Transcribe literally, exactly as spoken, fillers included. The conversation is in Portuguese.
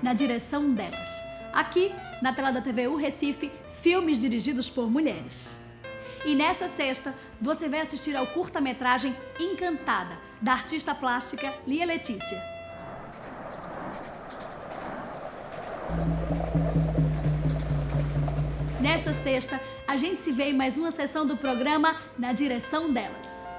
Na Direção Delas. Aqui, na tela da T V U Recife, filmes dirigidos por mulheres. E nesta sexta, você vai assistir ao curta-metragem Encantada, da artista plástica Lia Letícia. Nesta sexta, a gente se vê em mais uma sessão do programa Na Direção Delas.